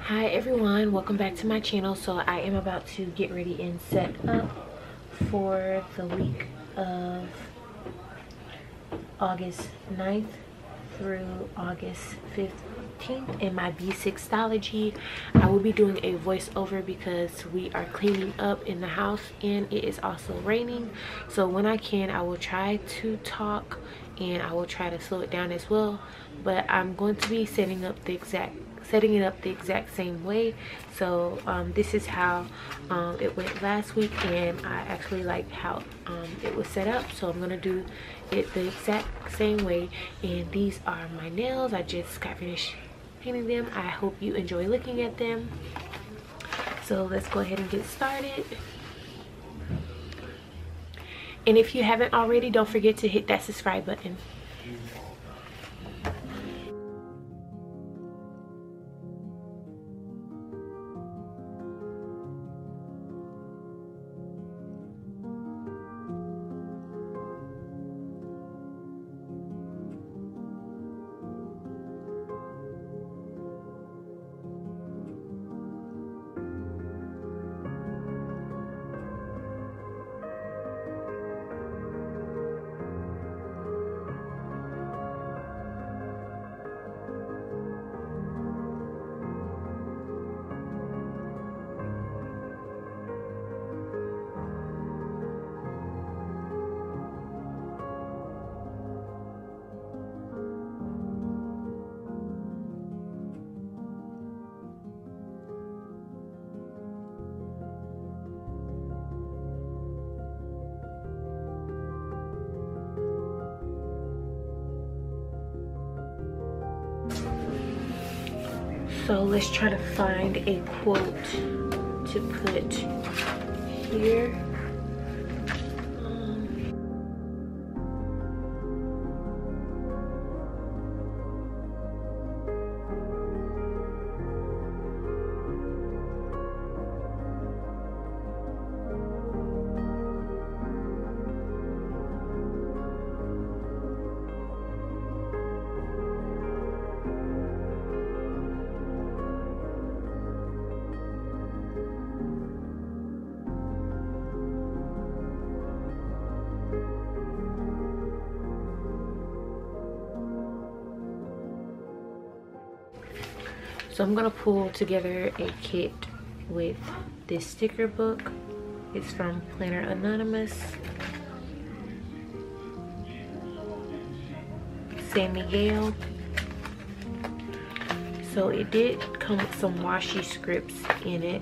Hi everyone, welcome back to my channel. So I am about to get ready and set up for the week of August 9th through August 15th in my B6 Stalogy. I will be doing a voiceover because we are cleaning up in the house and it is also raining. So when I can, I will try to talk and I will try to slow it down as well. But I'm going to be setting it up the exact same way. So this is how it went last week, and I actually like how it was set up, so I'm gonna do it the exact same way. And these are my nails. I just got finished painting them. I hope you enjoy looking at them. So let's go ahead and get started. And if you haven't already, don't forget to hit that subscribe button. So let's try to find a quote to put here. So I'm gonna pull together a kit with this sticker book. It's from Planner Anonymous. San Miguel. So it did come with some washi scripts in it.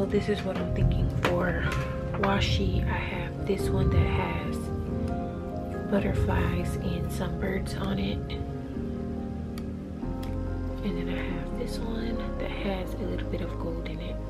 this is what I'm thinking for washi. I have this one that has butterflies and some birds on it, and then I have this one that has a little bit of gold in it.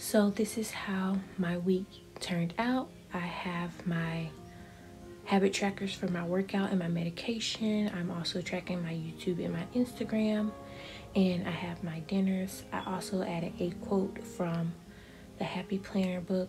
So this is how my week turned out. I have my habit trackers for my workout and my medication. I'm also tracking my YouTube and my Instagram, and I have my dinners. I also added a quote from the Happy Planner book,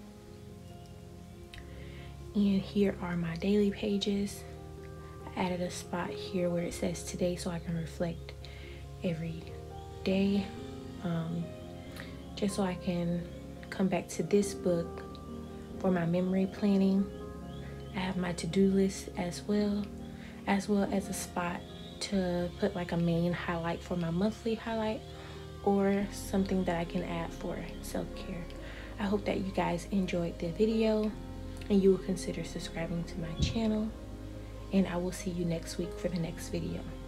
and here are my daily pages. I added a spot here where it says today so I can reflect every day, just so I can come back to this book for my memory planning. I have my to-do list as well as a spot to put like a main highlight for my monthly highlight, or something that I can add for self-care. I hope that you guys enjoyed the video and you will consider subscribing to my channel, and I will see you next week for the next video.